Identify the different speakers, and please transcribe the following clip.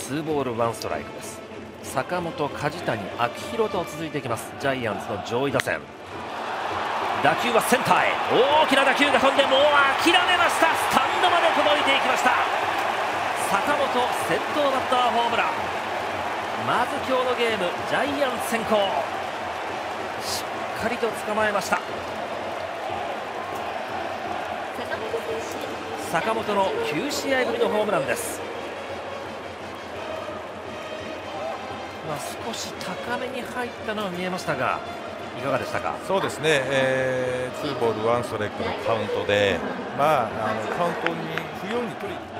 Speaker 1: 2ボール1ストライクです。坂本、梶谷、秋広と続いていきますジャイアンツの上位打線。打球はセンターへ、大きな打球が飛んで、もう諦めました。スタンドまで届いていきました。坂本、先頭バッターホームラン。まず今日のゲームジャイアンツ先行、しっかりと捕まえました。坂本の9試合ぶりのホームランです。少し高めに入ったのは見えましたが、いかがでしたか。
Speaker 2: そうですね、2ボール1ストライクのカウントで、カウントに不要に取り